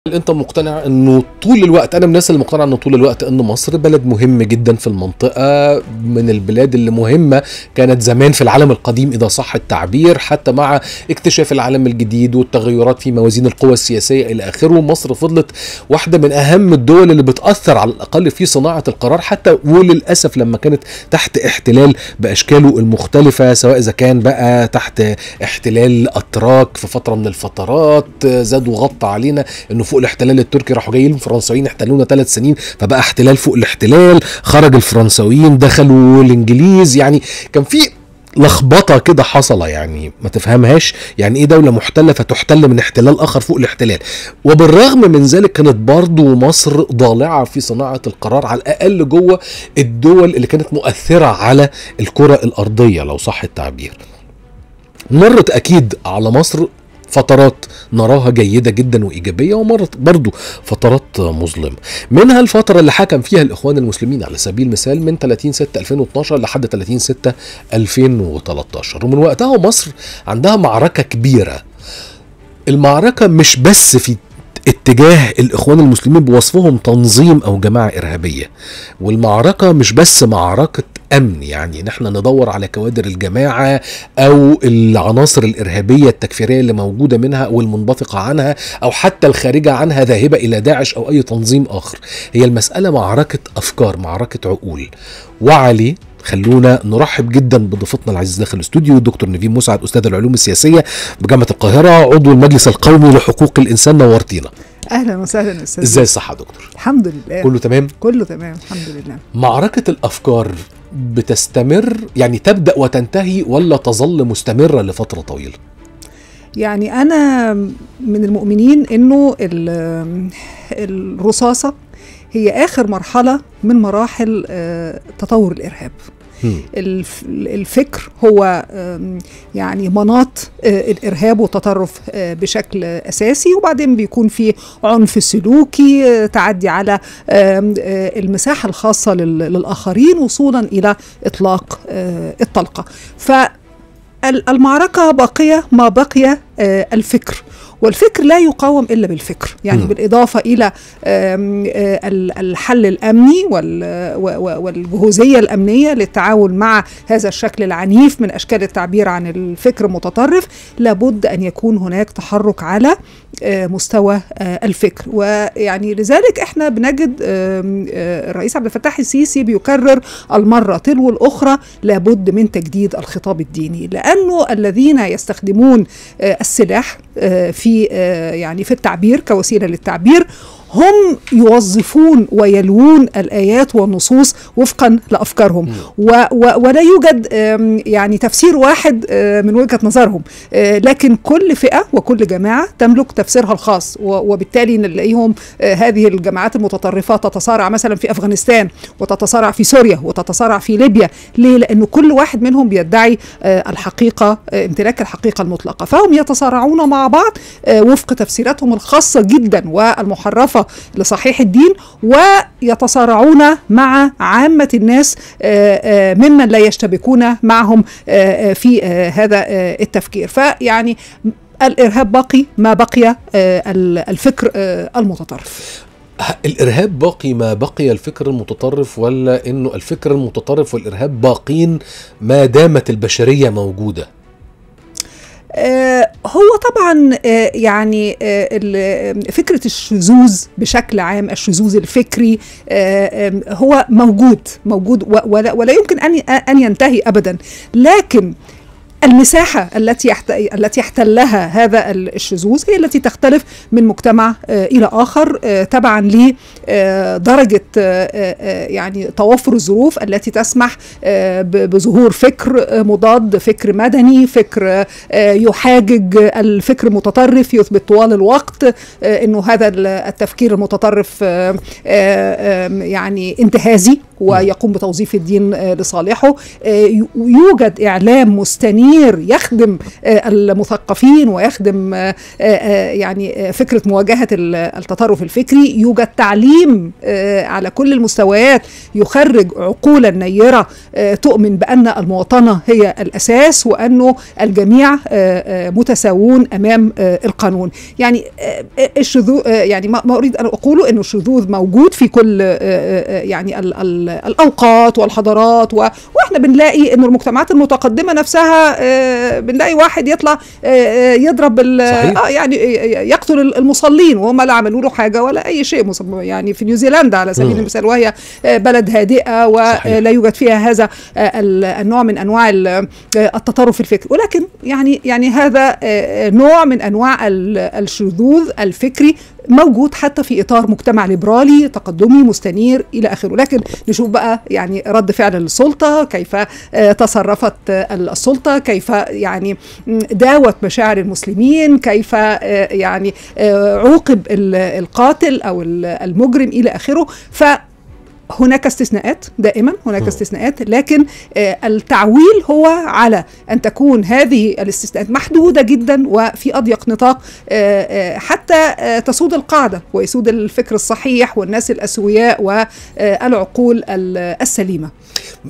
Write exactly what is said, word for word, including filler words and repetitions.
انت مقتنع انه طول الوقت، انا من الناس اللي مقتنع انه طول الوقت ان مصر بلد مهم جدا في المنطقه، من البلاد اللي مهمه كانت زمان في العالم القديم اذا صح التعبير، حتى مع اكتشاف العالم الجديد والتغيرات في موازين القوى السياسيه الى اخره. مصر فضلت واحده من اهم الدول اللي بتاثر على الاقل في صناعه القرار، حتى وللاسف لما كانت تحت احتلال باشكاله المختلفه، سواء اذا كان بقى تحت احتلال اتراك في فتره من الفترات زاد وغطى علينا انه فوق الاحتلال التركي راحوا جايين الفرنساويين احتلونا ثلاث سنين فبقى احتلال فوق الاحتلال، خرج الفرنساويين دخلوا الانجليز، يعني كان في لخبطه كده حصله يعني ما تفهمهاش يعني ايه دوله محتله فتحتل من احتلال اخر فوق الاحتلال. وبالرغم من ذلك كانت برضو مصر ضالعه في صناعه القرار، على الاقل جوه الدول اللي كانت مؤثره على الكره الارضيه لو صح التعبير. مرت اكيد على مصر فترات نراها جيدة جدا وإيجابية، ومرت برضو فترات مظلمة، منها الفترة اللي حكم فيها الإخوان المسلمين على سبيل المثال من ثلاثين ستة ألفين واثناشر لحد ثلاثين ستة ألفين وثلاثة عشر، ومن وقتها مصر عندها معركة كبيرة. المعركة مش بس في اتجاه الإخوان المسلمين بوصفهم تنظيم أو جماعة إرهابية، والمعركة مش بس معركة أمن، يعني نحن ندور على كوادر الجماعة أو العناصر الإرهابية التكفيرية اللي موجودة منها أو المنبثقة عنها أو حتى الخارجة عنها ذاهبة إلى داعش أو أي تنظيم آخر. هي المسألة معركة أفكار، معركة عقول. وعلي خلونا نرحب جدا بضيفتنا العزيز داخل الاستوديو الدكتور نيفين مسعد، أستاذ العلوم السياسية بجامعة القاهرة، عضو المجلس القومي لحقوق الإنسان. نورتينا. اهلا وسهلا استاذ. ازاي الصحة يا دكتور؟ الحمد لله كله تمام؟ كله تمام الحمد لله. معركة الأفكار بتستمر، يعني تبدأ وتنتهي ولا تظل مستمرة لفترة طويلة؟ يعني أنا من المؤمنين إنه الرصاصة هي آخر مرحلة من مراحل تطور الإرهاب. الفكر هو يعني مناط الإرهاب والتطرف بشكل أساسي، وبعدين بيكون في عنف سلوكي، تعدي على المساحة الخاصة للآخرين وصولا إلى إطلاق الطلقة. فالمعركة باقية ما بقي الفكر، والفكر لا يقاوم إلا بالفكر، يعني م. بالإضافة إلى الحل الأمني والجهوزية الأمنية للتعامل مع هذا الشكل العنيف من أشكال التعبير عن الفكر المتطرف، لابد أن يكون هناك تحرك على مستوى الفكر. ويعني لذلك احنا بنجد الرئيس عبد الفتاح السيسي بيكرر المرة تلو الأخرى لابد من تجديد الخطاب الديني، لأنه الذين يستخدمون السلاح في يعني في التعبير كوسيلة للتعبير هم يوظفون ويلوون الآيات والنصوص وفقا لأفكارهم، و و ولا يوجد يعني تفسير واحد من وجهة نظرهم، لكن كل فئة وكل جماعة تملك تفسيرها الخاص، وبالتالي نلاقيهم هذه الجماعات المتطرفة تتصارع مثلا في أفغانستان وتتصارع في سوريا وتتصارع في ليبيا. ليه؟ لأنه كل واحد منهم بيدعي الحقيقة، امتلاك الحقيقة المطلقة، فهم يتصارعون مع بعض وفق تفسيراتهم الخاصة جدا والمحرفة لصحيح الدين، ويتصارعون مع عامة الناس ممن لا يشتبكون معهم في هذا التفكير. فيعني الإرهاب باقي ما بقي الفكر المتطرف. الإرهاب باقي ما بقي الفكر المتطرف، ولا إنه الفكر المتطرف والإرهاب باقين ما دامت البشرية موجودة؟ آه هو طبعا آه يعني آه فكرة الشذوذ بشكل عام، الشذوذ الفكري آه هو موجود موجود ولا, ولا يمكن أن أن ينتهي أبدا، لكن المساحة التي يحت... التي يحتلها هذا الشذوذ هي التي تختلف من مجتمع آه إلى آخر، آه تبعا لدرجة آه يعني توفر الظروف التي تسمح آه بظهور فكر مضاد، فكر مدني، فكر آه يحاجج الفكر المتطرف، يثبت طوال الوقت آه إنه هذا التفكير المتطرف آه آه يعني انتهازي ويقوم بتوظيف الدين لصالحه. يوجد إعلام مستنير يخدم المثقفين ويخدم يعني فكرة مواجهة التطرف الفكري. يوجد تعليم على كل المستويات يخرج عقولا نيرة تؤمن بأن المواطنة هي الأساس وأنه الجميع متساوون أمام القانون. يعني الشذوذ، يعني ما أريد أن أقوله أنه الشذوذ موجود في كل يعني ال ال الأوقات والحضارات، وإحنا بنلاقي أنه المجتمعات المتقدمة نفسها بنلاقي واحد يطلع يضرب يعني يقتل المصلين وهم لا عملوا له حاجة ولا أي شيء. يعني في نيوزيلندا على سبيل المثال، وهي بلد هادئة ولا يوجد فيها هذا النوع من أنواع التطرف الفكري، ولكن يعني يعني هذا نوع من أنواع الشذوذ الفكري موجود حتى في إطار مجتمع ليبرالي تقدمي مستنير إلى آخره. لكن نشوف بقى يعني رد فعل السلطة، كيف تصرفت السلطة، كيف يعني داوت مشاعر المسلمين، كيف يعني عوقب القاتل أو المجرم إلى آخره. ف هناك استثناءات، دائما هناك استثناءات، لكن التعويل هو على أن تكون هذه الاستثناءات محدودة جدا وفي أضيق نطاق حتى تسود القاعدة ويسود الفكر الصحيح والناس الأسوياء والعقول السليمة.